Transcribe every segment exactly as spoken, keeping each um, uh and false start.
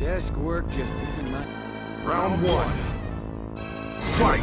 Desk work just isn't my... Round one. Fight!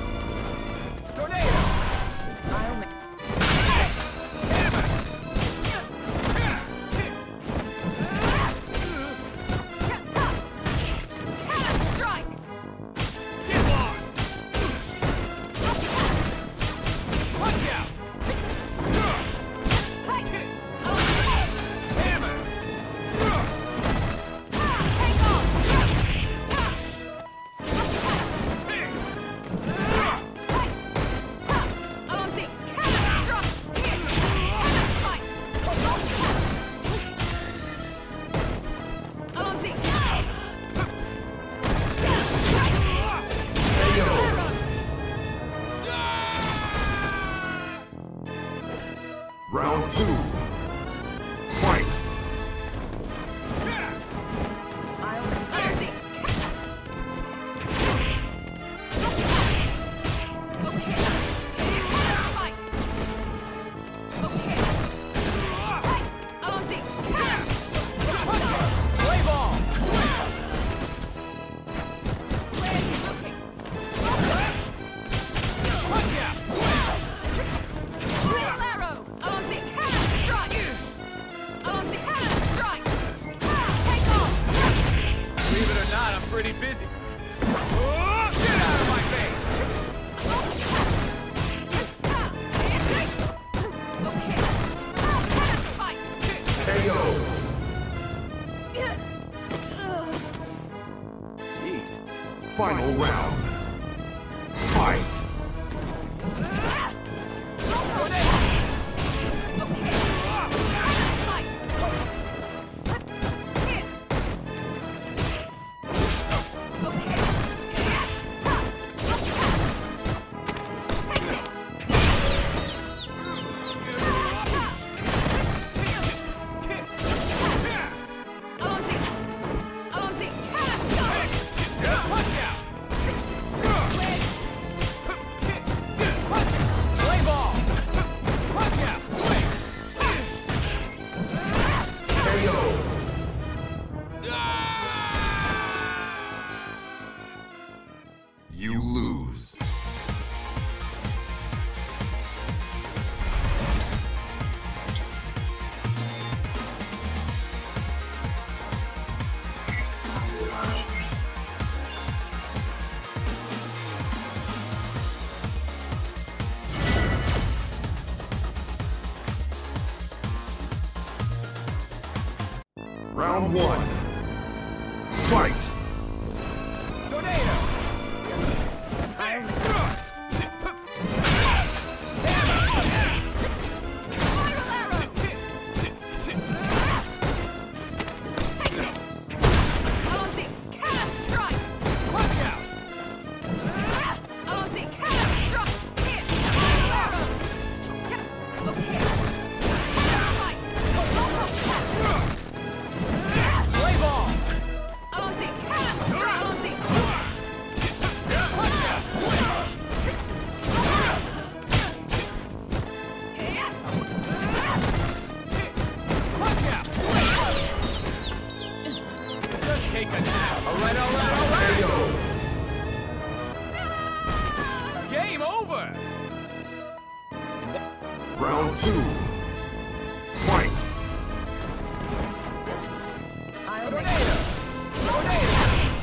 Round two. Fight! Pretty busy. Oh, get out of my face! K O. Jeez. Final round. Fight! You lose. Round one. Fight! Take a nap. All right, all right, all right. Game over. Round two. Fight! Tornado. Tornado.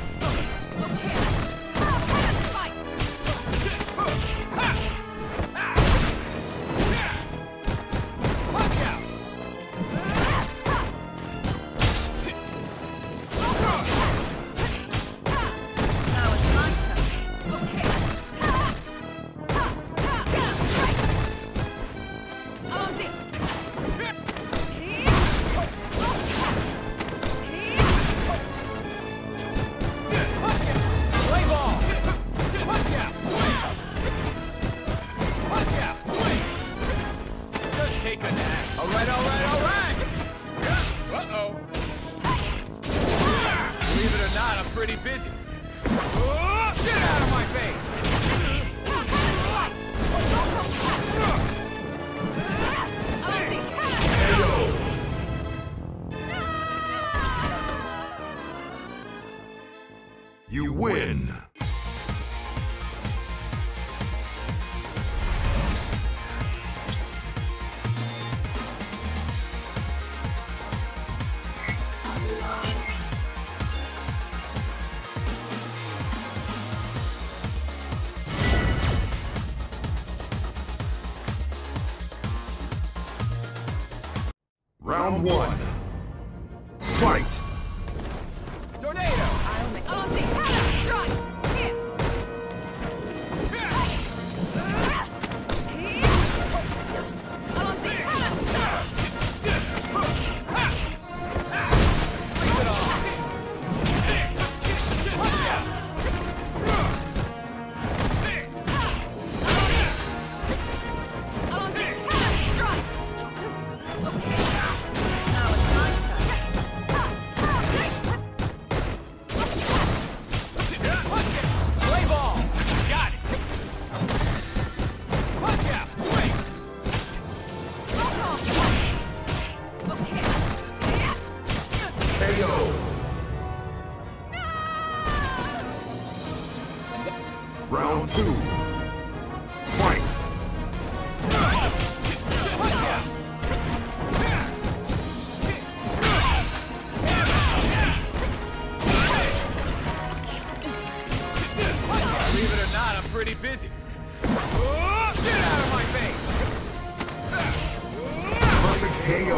Take a nap. All right, all right, all right. Uh-oh. Believe it or not, I'm pretty busy. Oh, get out of my face. Round one. Fight! Tornado! I'll make all the head strike! Here! All the head Leave it off! Watch out! all the head strike! Okay. Now it's my turn. Watch it! Play ball! Got it! Watch out! Swing! Okay. K O! Round two. Fight! Watch out! Believe it or not, I'm pretty busy. Oh, get out of my face! Perfect K O!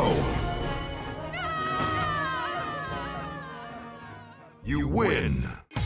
You win!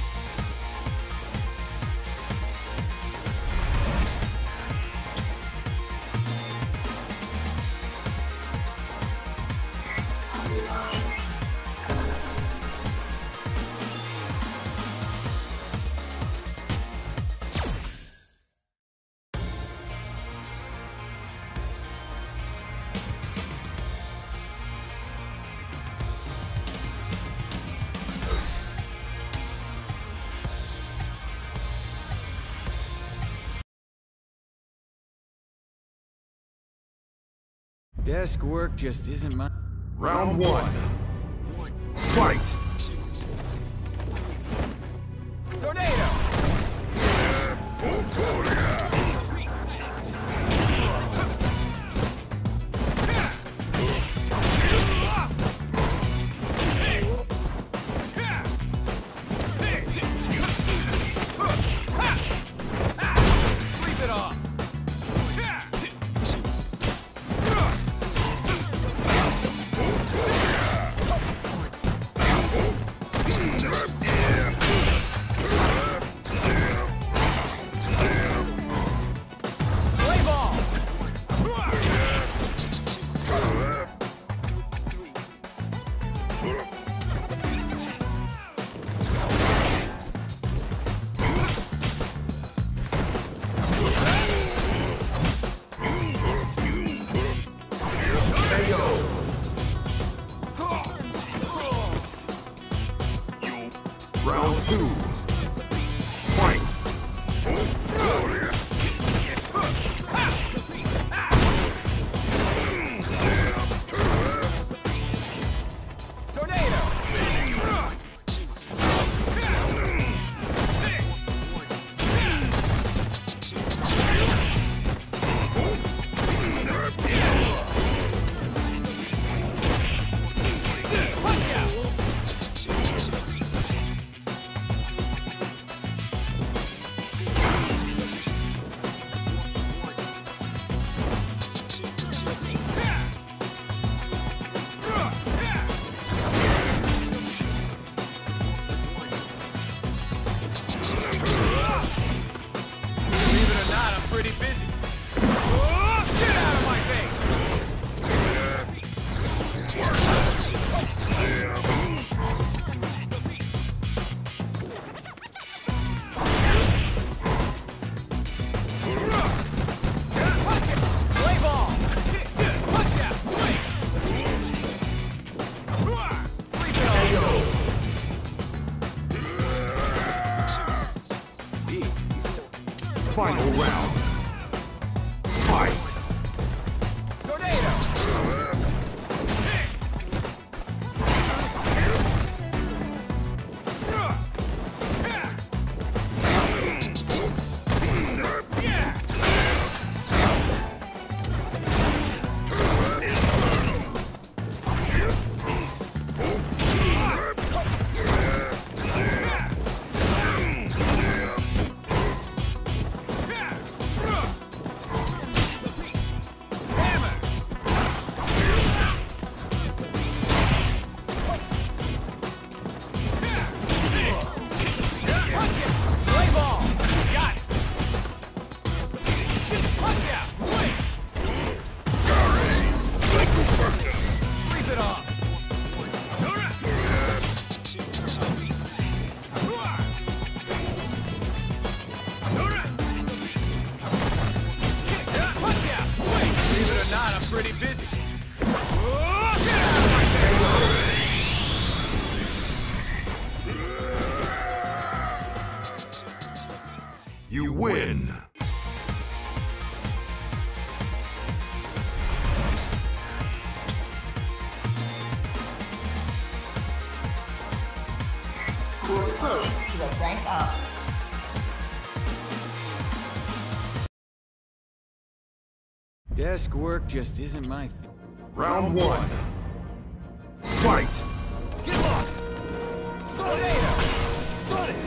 Desk work just isn't my... Round one. Fight! Tornado! Sleep it off! Play ball! K O! Round two. Fight! Tornado! Watch out! Believe it or not, I'm pretty busy. Oh, get out of my face! Watch it! Play ball! Watch out! Swing! Sleep it K off! O! Jeez, you suck. Final round. Fight! Tornado! to a rank up. Desk work just isn't my thing. Round one. Fight! Get lost! Tornado! Sonic!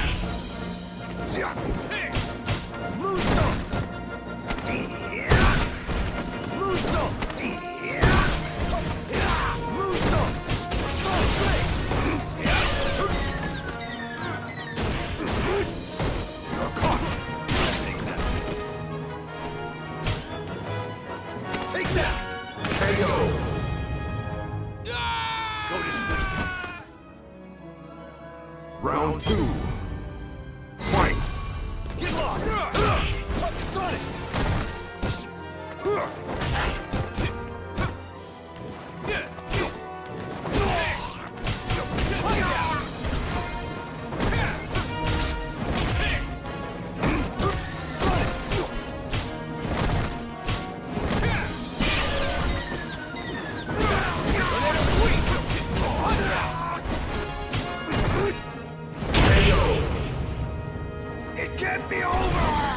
Moonsault! Moonsault! Moonsault! Sonic Blade! You're caught! Take that! K O! Go to sleep. Round two. Fight! Get lost! Sonic! It can't be over!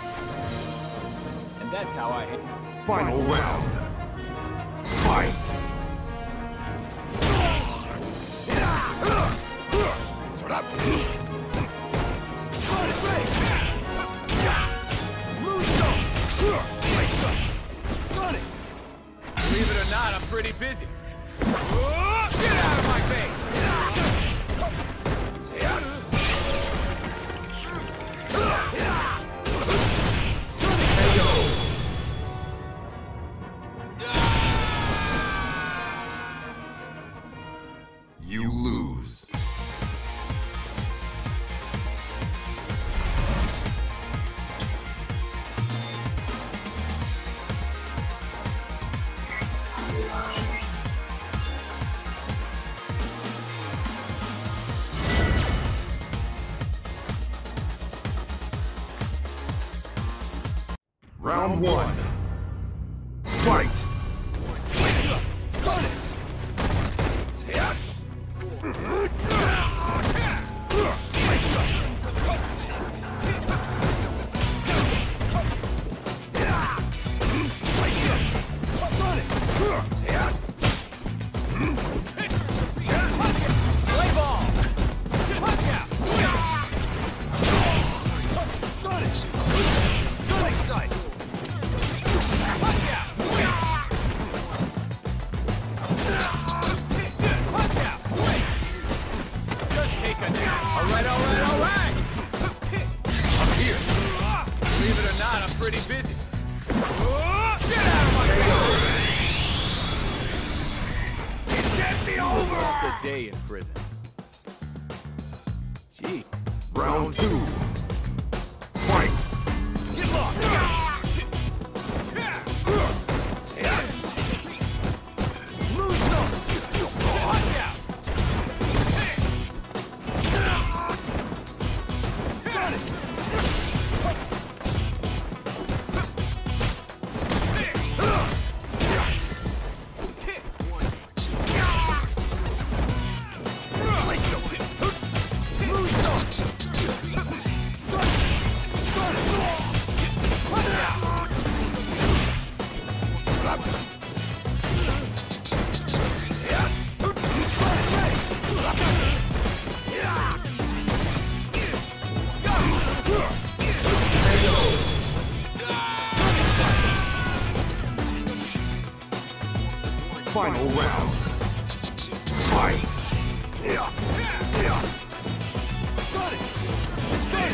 And that's how I hit. Final round. Fight! Sort up. Sonic Blade! Moonsault! Sonic! Believe it or not, I'm pretty busy. Oh, get out of my face! Stay out. You lose. Round one. Fight! Sonic! Stay out. Play ball! Watch out! Sonic! Sonic side! Watch out! Watch out! Wait! Just take a nap. All right, all right, all right! I'm here. Believe it or not, I'm pretty busy. Oh, get out of my face! It can't be over! Lost a day in prison. Gee. Round two. Fight! Get lost! Moonsault! Watch out! Sonic! Final round. Fight! Sonic! Sonic!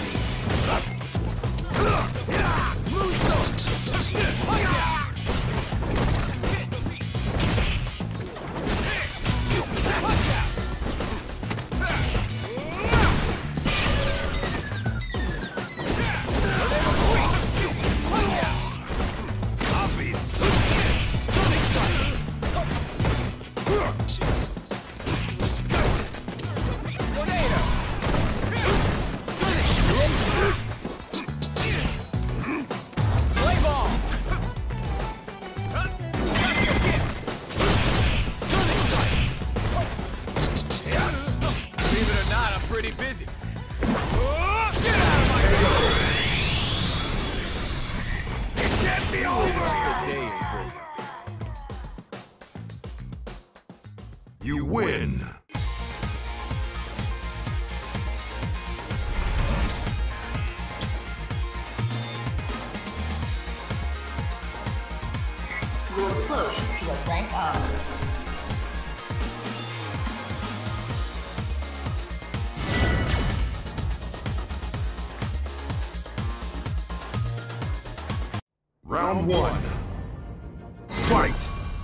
Moonsault! Watch out! Watch out! Watch out! I'll be Sonic side! Tornado! Sonic! Play ball! That's your gift! Sonic side! Believe it or not, I'm pretty busy. You win. You're close to a rank up. Round one. Fight!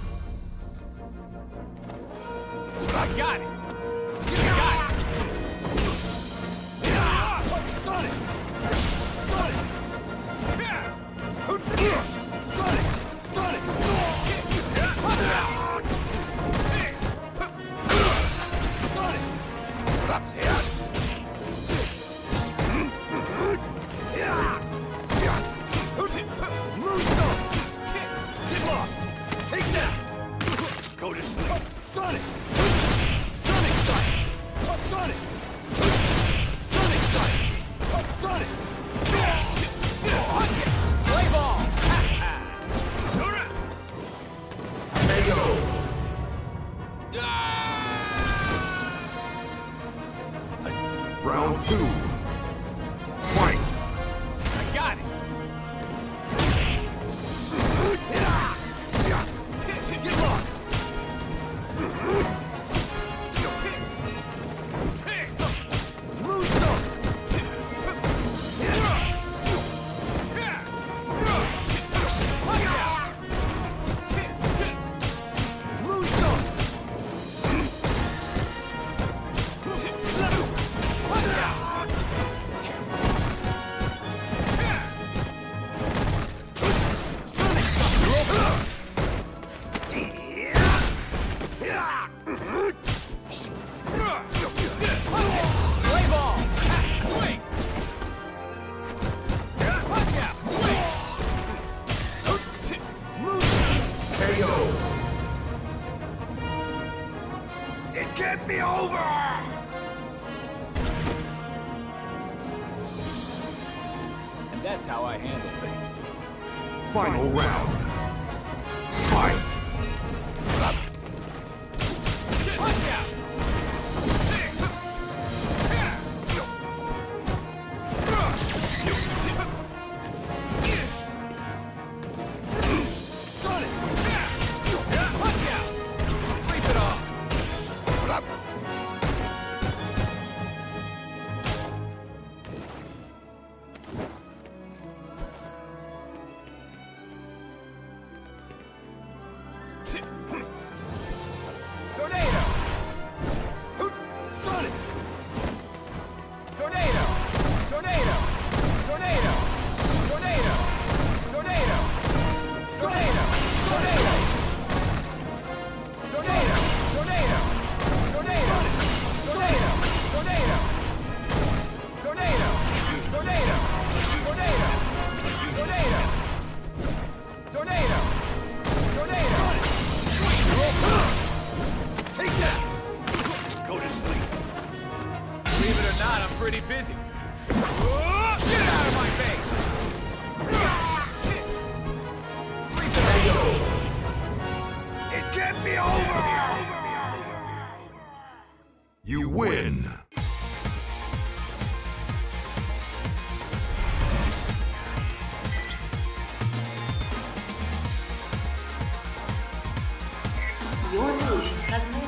I got it! You got it! Sonic! Sonic! Sonic! Sonic! Watch out! Sonic! That's it! Who's it? Moonstone! Get lost! Take that! Go to sleep! Sonic! Sonic Strike! Sonic! Sonic Strike! Sonic! Watch it! Play ball! K O! Round two. Fight! I got it! Get lost! Moonstone! Watch out! Moonstone! Watch out! Sonic Strike! Play ball! Swing! Watch out! Swing! K O! It can't be over! And that's how I handle things. Final round. Fight! Watch out! Sonic! Watch out! Sleep it off! Tornado! Sonic! Tornado! Tornado! Tornado! Tornado! Tornado! Tornado! Tornado! Tornado! Tornado! Tornado! Tornado! Tornado! Tornado! Tornado! Tornado! Tornado! Tornado! Tornado! Take that! Go to sleep. Believe it or not, I'm pretty busy. Whoa, get out of my face! Sleep it off. It can't be over! You win! Your move has